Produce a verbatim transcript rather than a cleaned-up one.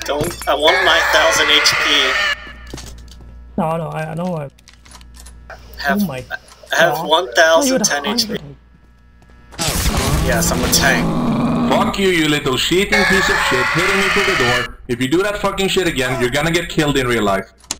Don't. I want nine thousand H P. No, no, I, I know what. Have, Oh my I have God. one thousand ten H P. Yes, I'm a tank. Fuck you, you little cheating piece of shit, hitting me through the door. If you do that fucking shit again, you're gonna get killed in real life.